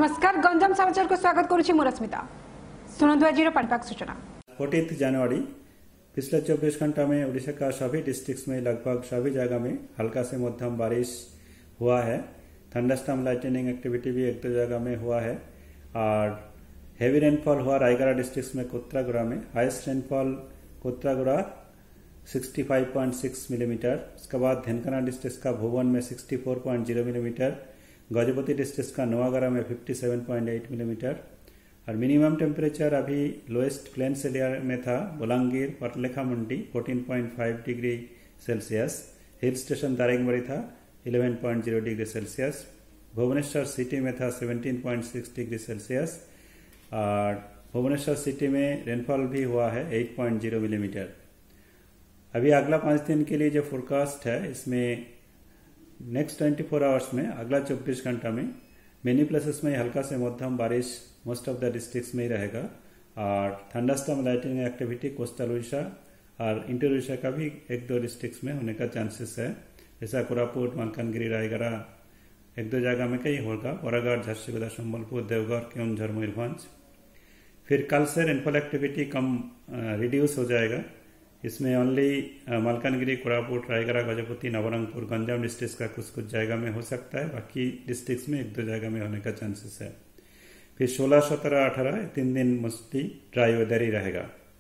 नमस्कार गंजाम समाचार को स्वागत करुछि मु रश्मिता। सुनंदु आज पाणीपाग सूचना। 14 जनवरी पिछले 24 घंटा में उड़ीसा का सभी डिस्ट्रिक्ट्स में लगभग सभी जगह में हल्का से मध्यम बारिश हुआ है। थंडरस्टॉर्म लाइटनिंग एक्टिविटी भी एक दो जगह में हुआ है और हेवी रेनफॉल हुआ रायगढ़ डिस्ट्रिक्ट में कोत्रागुड़ा में। Highest rainfall Kotraguda 65.6 millimetre. उसके बाद धेनकाना डिस्ट्रिक्ट का भुवन में 64.0 मिलीमीटर, गजपति डिस्ट्रिक्ट का नवागढ़ में 57.8 मिलीमीटर। और मिनिमम टेम्परेचर अभी लोएस्ट प्लेन्स एरिया में था बोलांगीर पटलेखा मंडी 14.5 degree Celsius, hill station Daringbadi था 11.0 डिग्री सेल्सियस, भुवनेश्वर सिटी में था 17.6 डिग्री सेल्सियस और भुवनेश्वर सिटी में रेनफॉल भी हुआ है 8.0 मिलीमीटर। अभी अगला 5 दिन के लिए जो फोरकास्ट है इसमें नेक्स्ट 24 आवर्स में अगला 24 घंटा में मेनी प्लेसेस में हल्का से मध्यम बारिश मोस्ट ऑफ द डिस्ट्रिक्ट्स में ही रहेगा और thunderstorm lightning activity coastal Orissa और इंटर उड़ीसा का भी एक दो डिस्ट्रिक्ट्स में होने का चांसेस है। जैसा कोरापुट, मालकानगिरी, रायगढ़ एक दो जगह में कहीं होगा, बरागढ़, झारसुगुड़ा, संबलपुर, देवघर, केउंझर, मयूरभंज। फिर कल से रेनफॉल एक्टिविटी कम रिड्यूस हो जाएगा। इसमें ओनली मालकानगिरी, कोरापुट, रायगढ़, गजपति, नवरंगपुर, गंजाम डिस्ट्रिक्ट का कुछ जगह में हो सकता है, बाकी डिस्ट्रिक्ट्स में एक दो जगह में होने का चांसेस है। फिर 16, 17, 18 3 दिन मोस्टली ड्राई वेदर ही रहेगा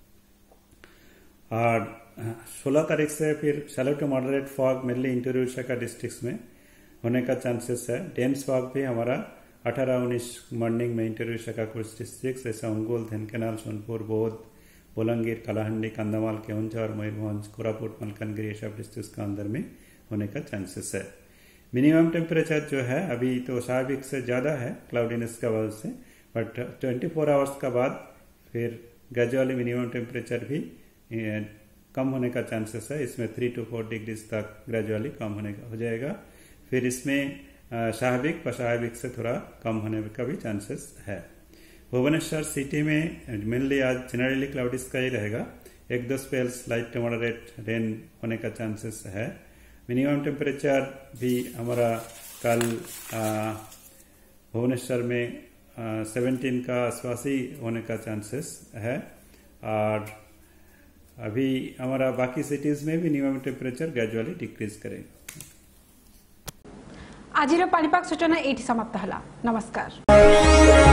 और 16 तारीख से फिर shallow to moderate fog mainly inter Orissa का डिस्ट्रिक्ट्स में होने का चांसेस है। डेंस फॉग भी हमारा 18-19 मॉर्निंग में इंटर उड़ीसा का कुछ डिस्ट्रिक्ट जैसे अंगुल, धेनकाना, सोनपुर, बौद्ध, बोलांगीर, कलाहंडी, कंधमाल, केउंझर, मयूरभंज, कोरापुट, मालकानगिरी ये सब डिस्ट्रिक्ट्स का अंदर में होने का चांसेस है। मिनिमम टेम्परेचर जो है अभी तो स्वाभाविक से ज्यादा है क्लाउडीनेस का वजह से, बट 24 आवर्स का बाद फिर ग्रेजुअली मिनिमम टेम्परेचर भी कम होने का चांसेस है। इसमें 3 to 4 डिग्री तक ग्रेजुअली कम होने का हो जाएगा। फिर इसमें स्वाभाविक अस्वाभाविक से थोड़ा कम होने का भी चांसेस है। भुवनेश्वर सिटी में मेनली आज जनरली क्लाउडी स्काई रहेगा, एक दो spells light to moderate rain होने का चांसेस है। मिनिमम टेम्परेचर भी हमारा कल भुवनेश्वर में 17 का आसपास ही होने का चांसेस है और अभी हमारा बाकी सिटीज में भी मिनिमम टेम्परेचर ग्रेजुअली डिक्रीज करेगा। आज पाणीपाग सूचना एठी समाप्त हला। नमस्कार।